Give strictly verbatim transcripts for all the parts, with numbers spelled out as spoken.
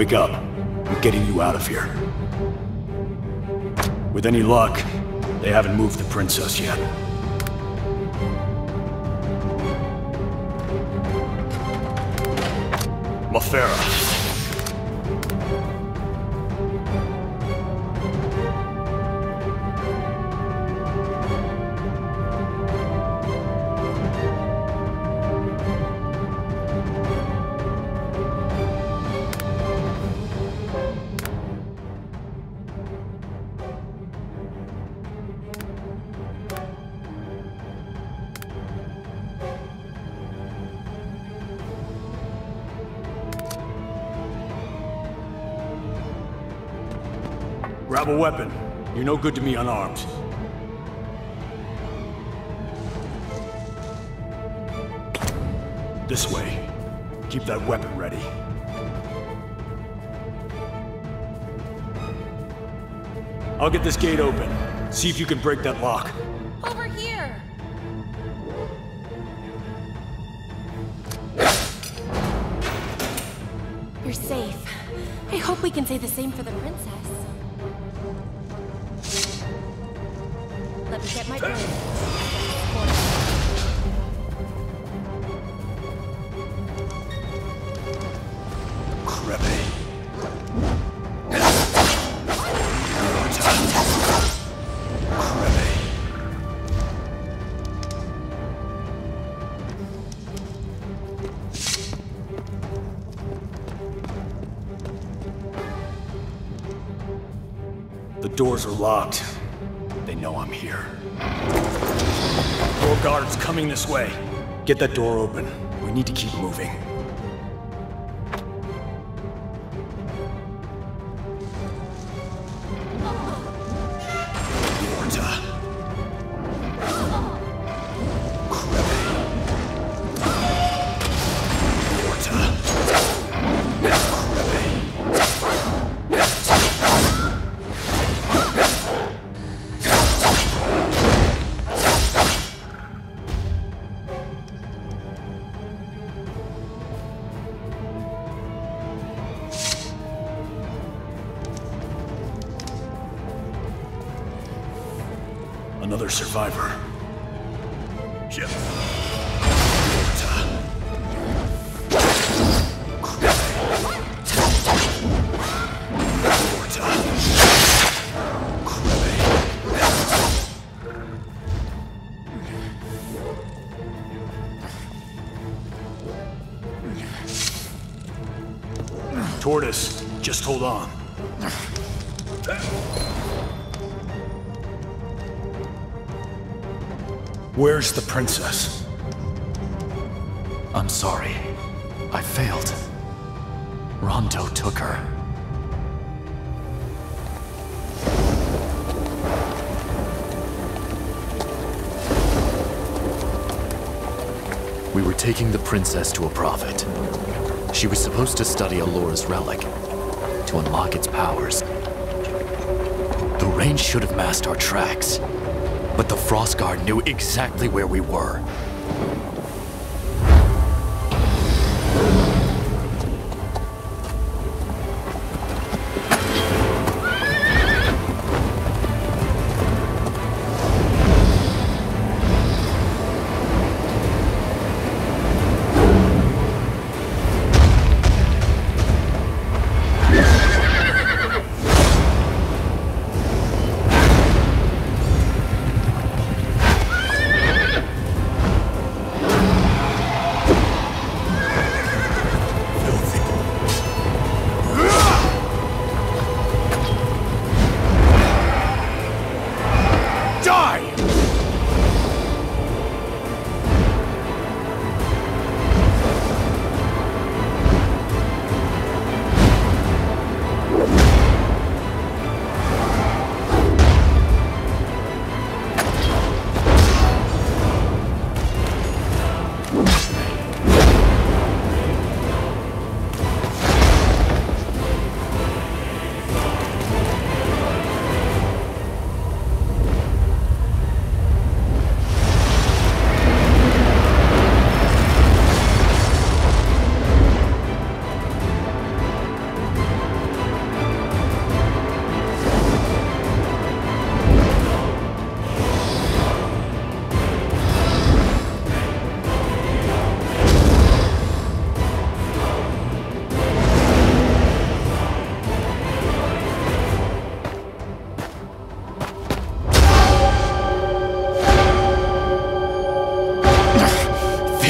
Wake up. I'm getting you out of here. With any luck, they haven't moved the princess yet. Mafera. Grab a weapon. You're no good to me unarmed. This way. Keep that weapon ready. I'll get this gate open. See if you can break that lock. Over here! You're safe. I hope we can say the same for the princess. Let me get my blade. The doors are locked. They know I'm here. More guards coming this way. Get that door open. We need to keep moving. Another survivor. Shit. Tortoise, just hold on. Where's the princess? I'm sorry. I failed. Rondo took her. We were taking the princess to a prophet. She was supposed to study Alora's relic, to unlock its powers. The range should have masked our tracks, but the Frost Guard knew exactly where we were.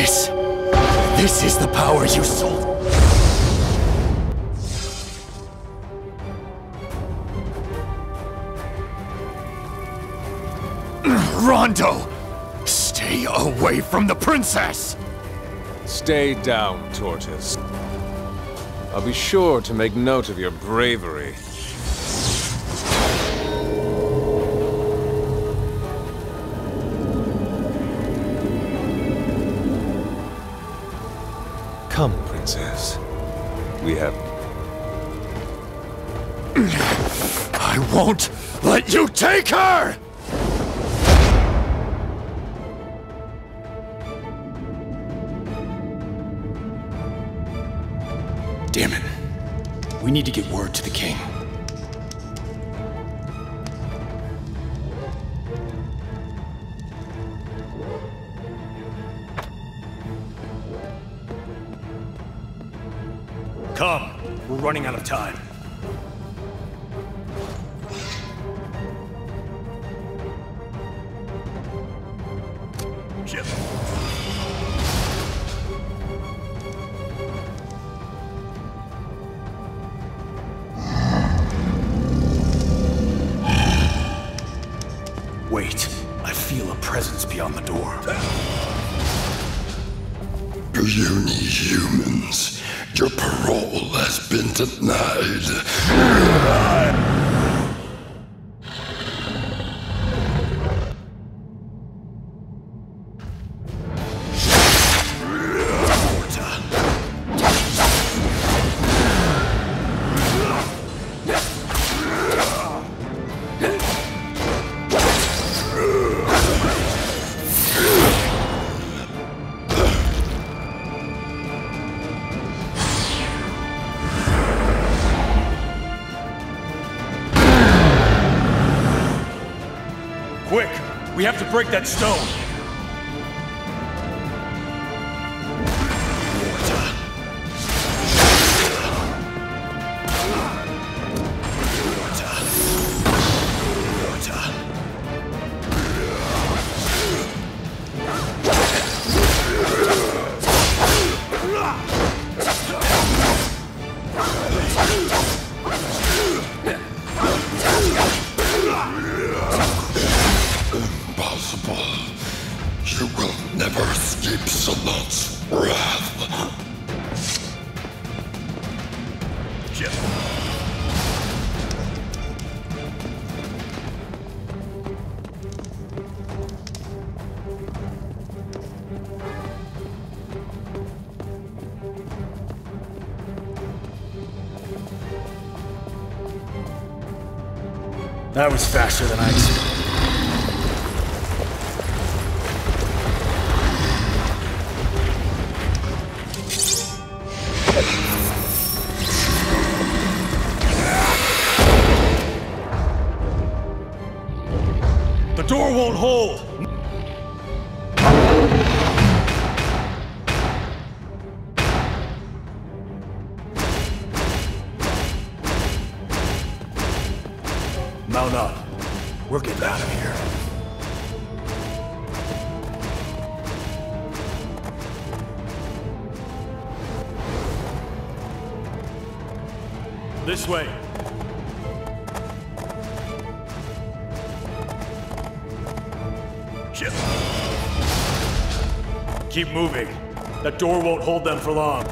This... this is the power you sold. Rondo! Stay away from the princess! Stay down, Tortoise. I'll be sure to make note of your bravery. Come, Princess. We have... I won't let you take her! Damn it. We need to get word to the king. Come. We're running out of time. Chip. Wait, I feel a presence beyond the door. Puny humans, your parole has been denied. Quick! We have to break that stone! You will never escape Salon's wrath. Chip. That was faster than I expected. The door won't hold! Mount up. We're getting out of here. This way. Chip. Keep moving. That door won't hold them for long.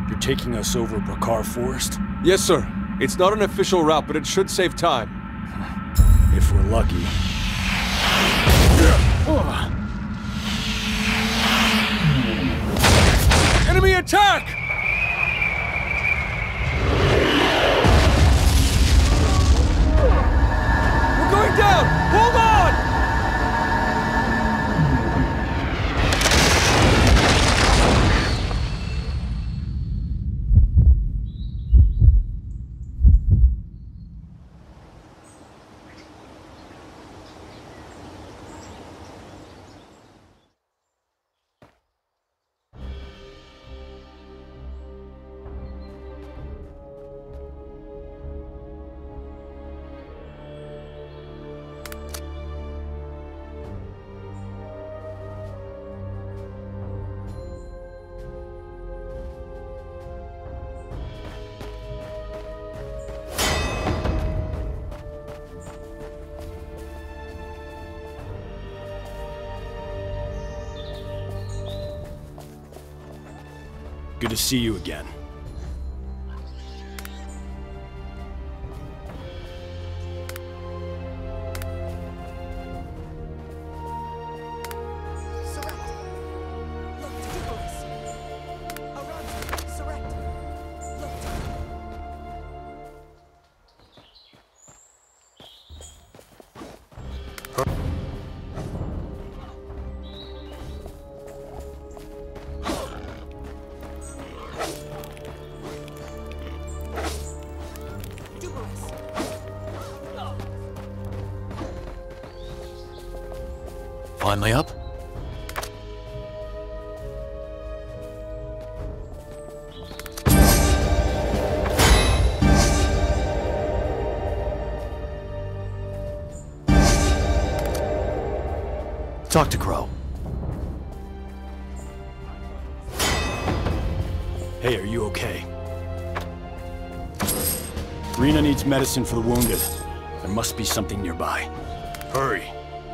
You're taking us over Brakar Forest? Yes, sir. It's not an official route, but it should save time. If we're lucky. Enemy attack! We're going down! Hold on! Good to see you again. Finally up? Talk to Crow. Hey, are you okay? Rena needs medicine for the wounded. There must be something nearby. Hurry.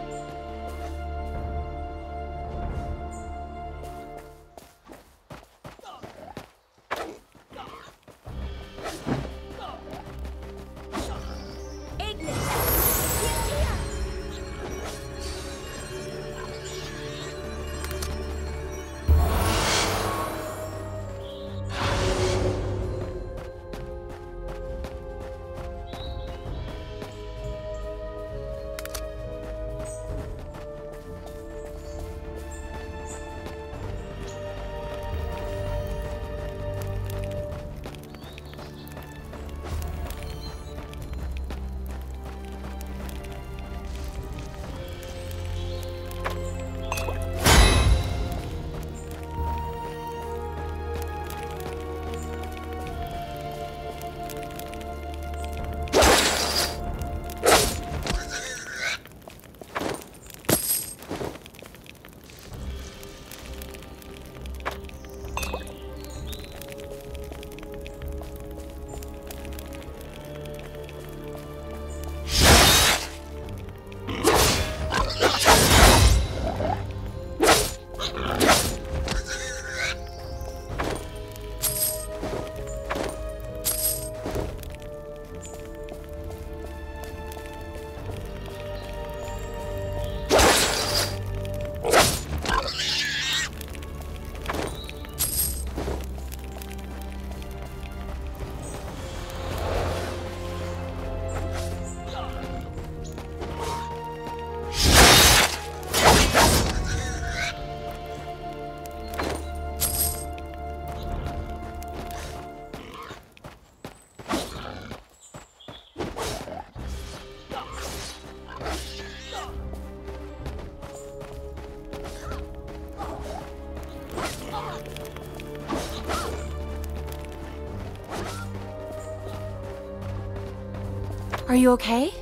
Are you okay?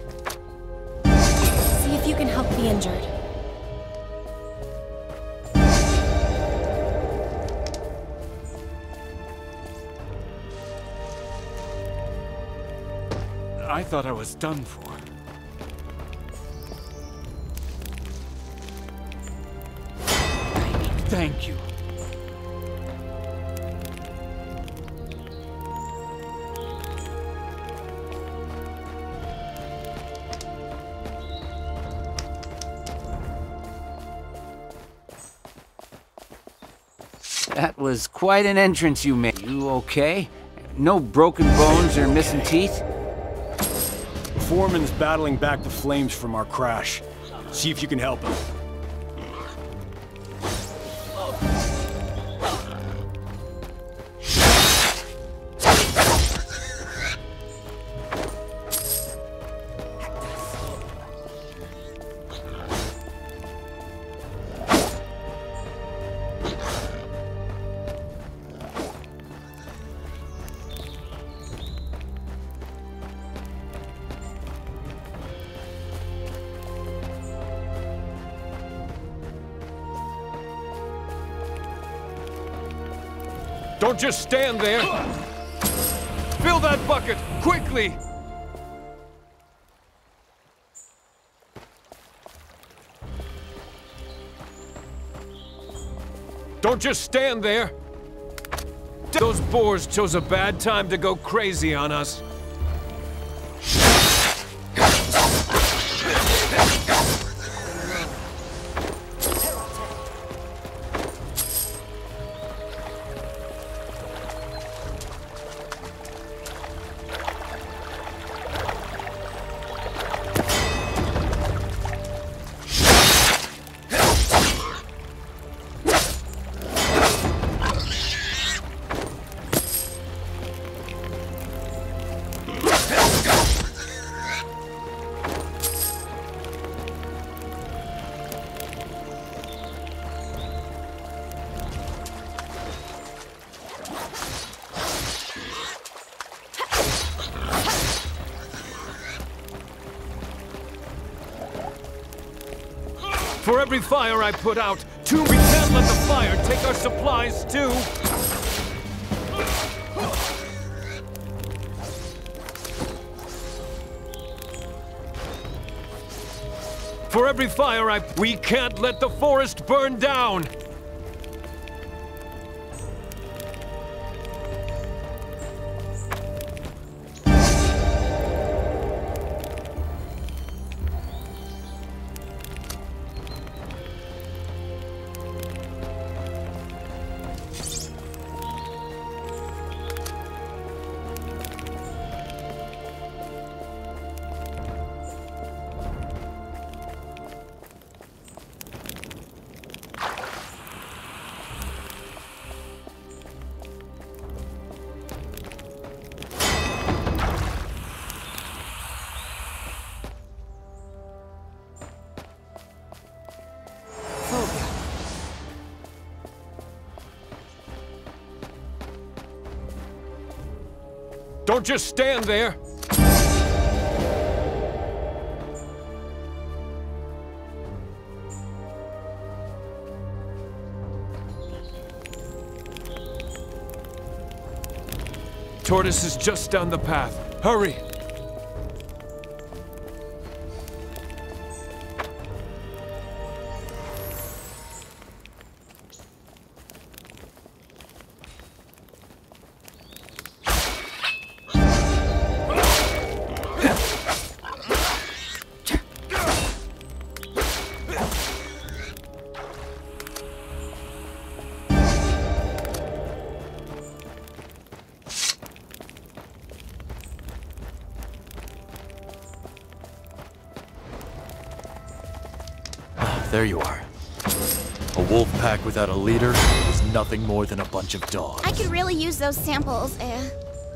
See if you can help the injured. I thought I was done for. Thank you. That was quite an entrance you made. You okay? No broken bones or missing teeth? Foreman's battling back the flames from our crash. See if you can help him. Don't just stand there! Fill that bucket, quickly! Don't just stand there! Those boars chose a bad time to go crazy on us. For every fire I put out, two, we can't let the fire take our supplies too! For every fire I... We can't let the forest burn down! Don't just stand there! Tortoise is just down the path. Hurry! There you are. A wolf pack without a leader is nothing more than a bunch of dogs. I could really use those samples, eh?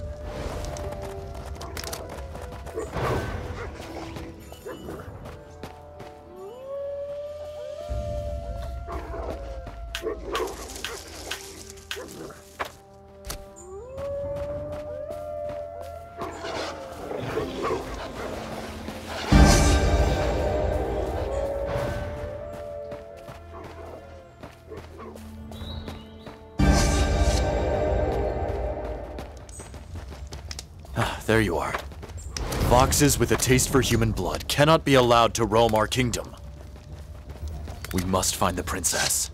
There you are. Foxes with a taste for human blood cannot be allowed to roam our kingdom. We must find the princess.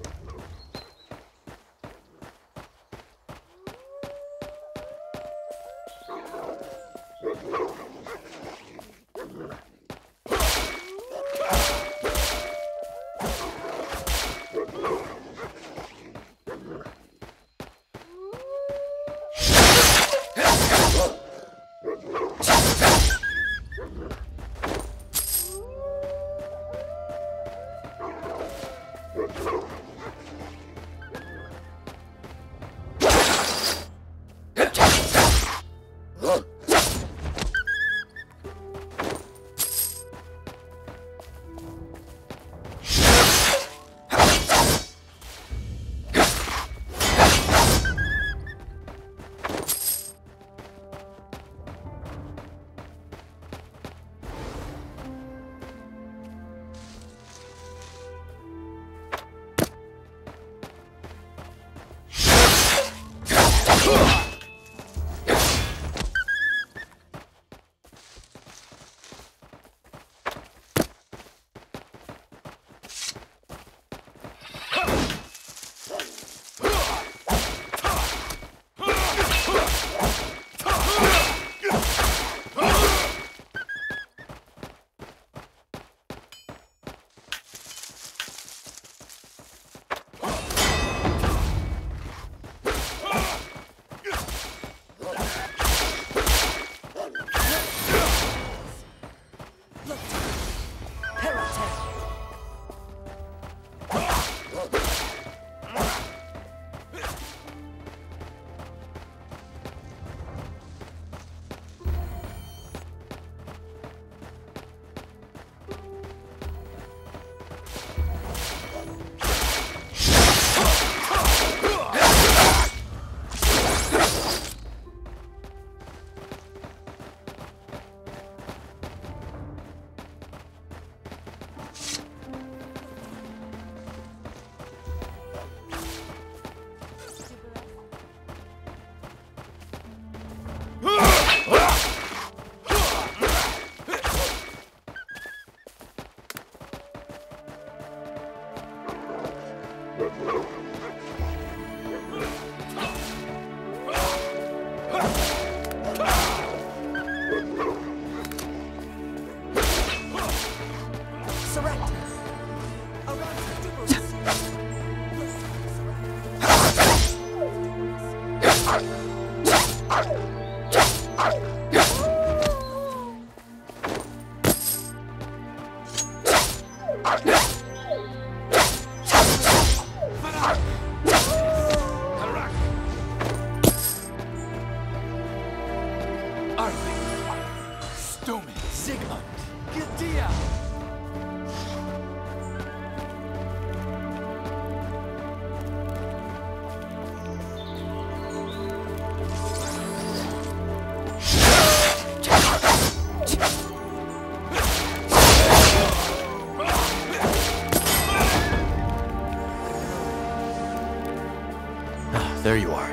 There you are.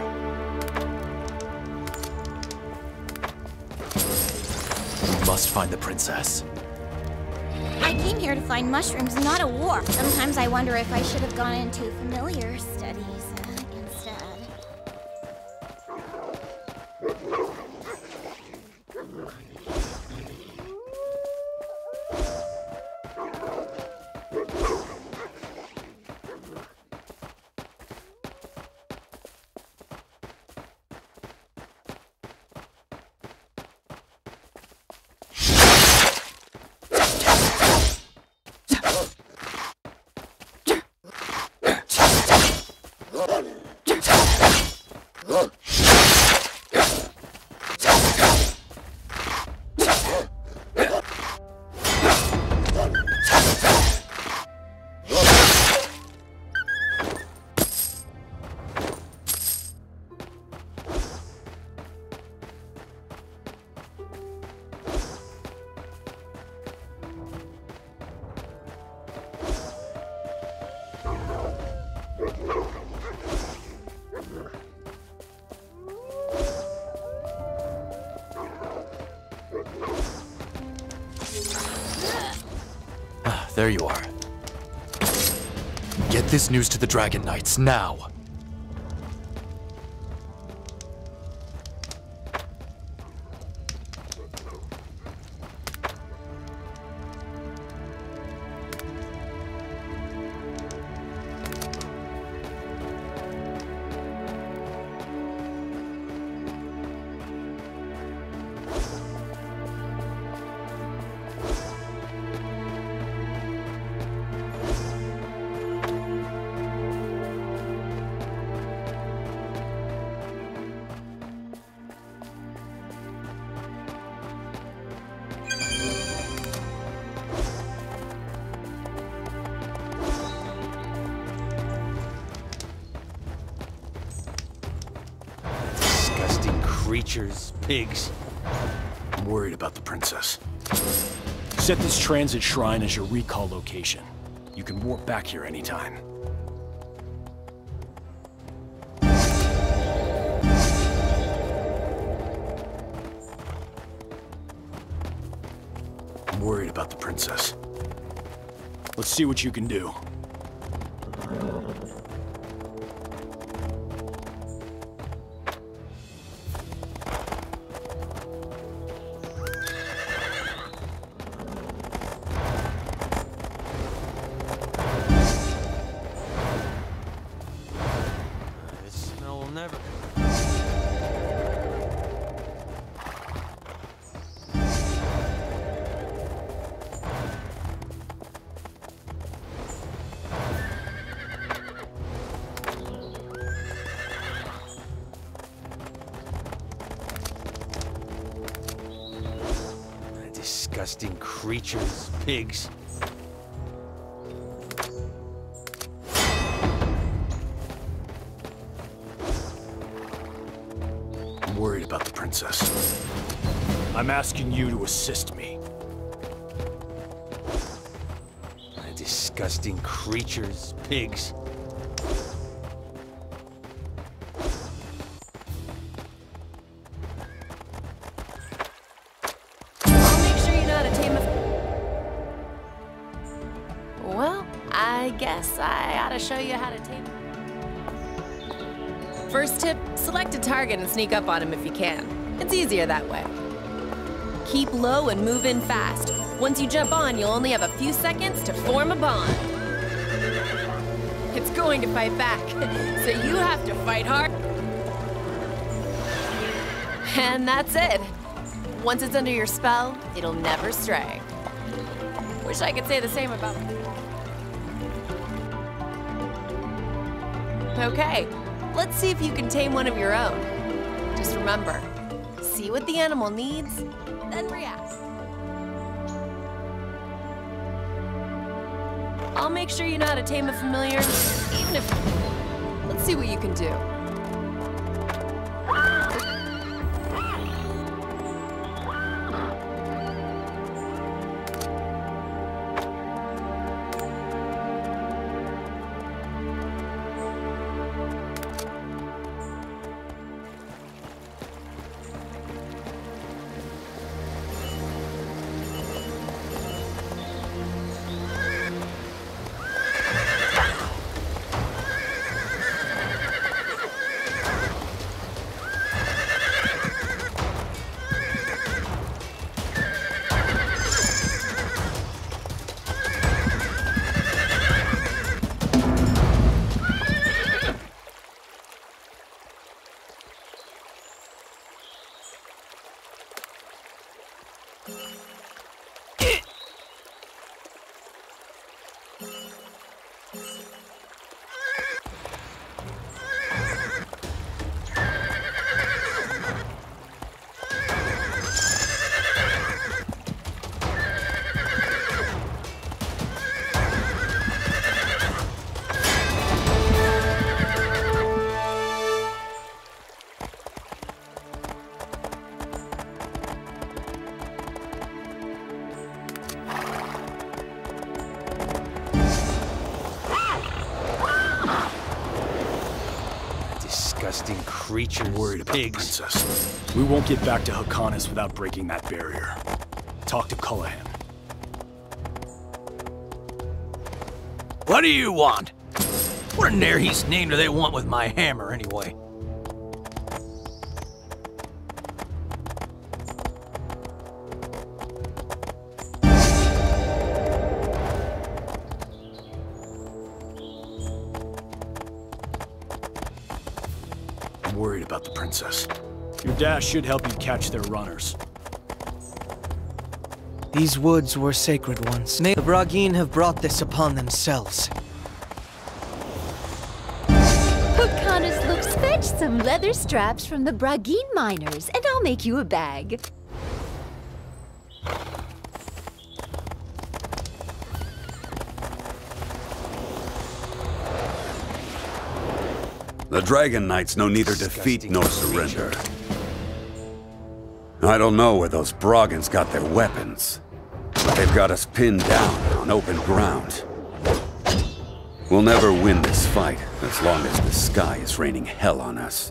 We must find the princess. I came here to find mushrooms, not a war. Sometimes I wonder if I should have gone into familiar studies uh, instead. There you are. Get this news to the Dragon Knights, now! Creatures, pigs. I'm worried about the princess. Set this transit shrine as your recall location. You can warp back here anytime. about the princess. Let's see what you can do. This smell will never... Disgusting creatures, pigs. I'm worried about the princess. I'm asking you to assist me. Disgusting creatures, pigs. Well, I guess I ought to show you how to tame. First tip, select a target and sneak up on him if you can. It's easier that way. Keep low and move in fast. Once you jump on, you'll only have a few seconds to form a bond. It's going to fight back, so you have to fight hard. And that's it. Once it's under your spell, it'll never stray. Wish I could say the same about... Okay, let's see if you can tame one of your own. Just remember, see what the animal needs, then react. I'll make sure you know how to tame a familiar, even if... Let's see what you can do. Disgusting creatures, Worried about pigs. the princess. We won't get back to Hakanis without breaking that barrier. Talk to Cullihan. What do you want? What in Nerhe's name do they want with my hammer, anyway? I'm worried about the princess. Your dash should help you catch their runners. These woods were sacred once. May the Bragin have brought this upon themselves. Hakanis looks fetch some leather straps from the Bragin miners, and I'll make you a bag. The Dragon Knights know neither defeat nor surrender. I don't know where those Bragans got their weapons, but they've got us pinned down on open ground. We'll never win this fight as long as the sky is raining hell on us.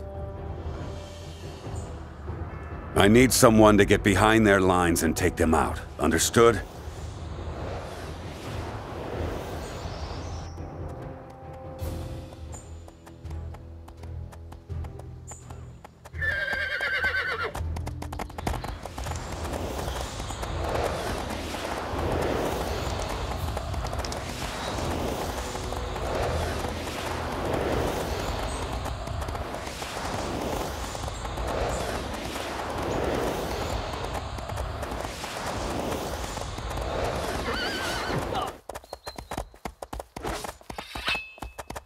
I need someone to get behind their lines and take them out. Understood?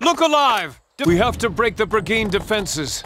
Look alive! We have to break the Bragine defenses.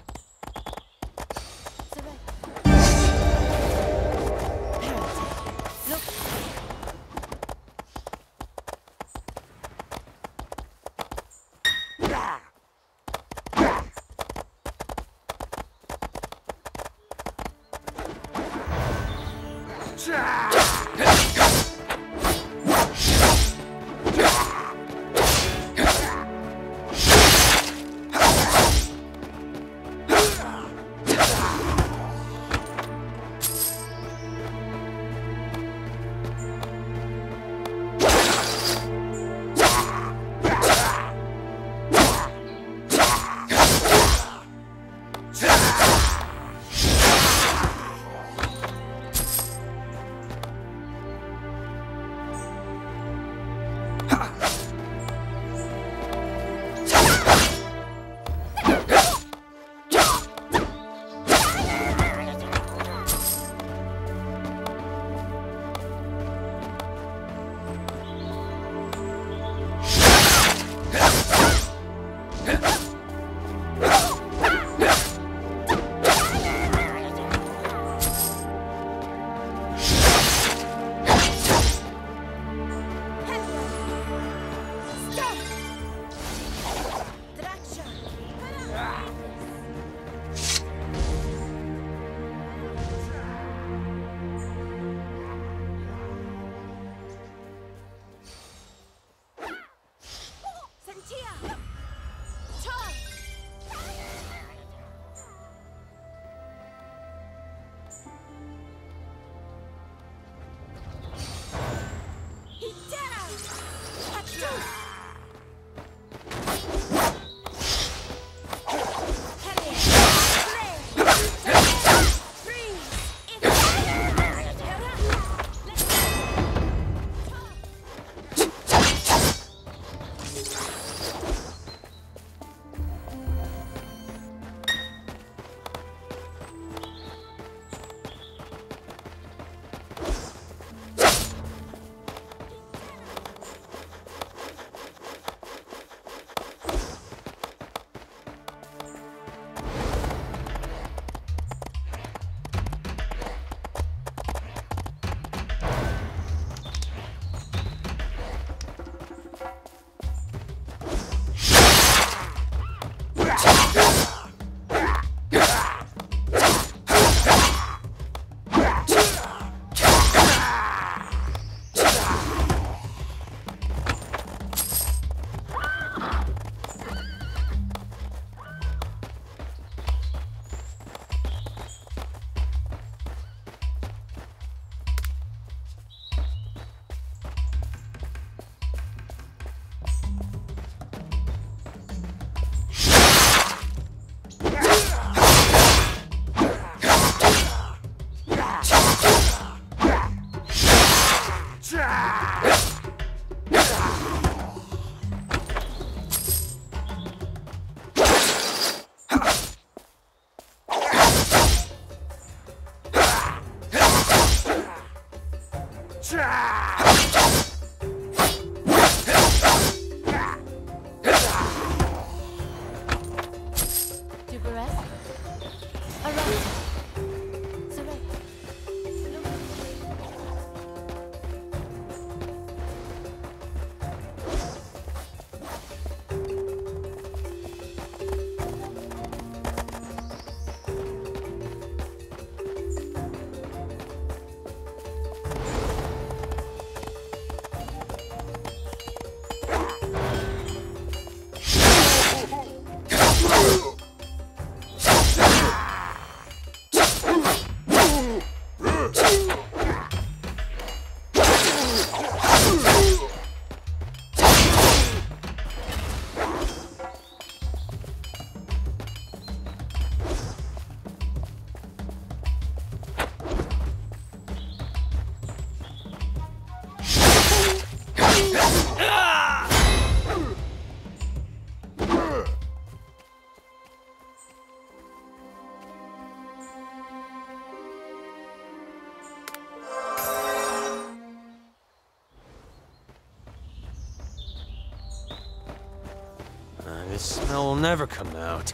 smell will never come out.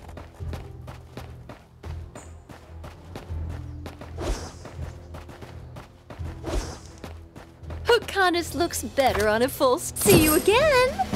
Hyrcanus looks better on a full... S See you again!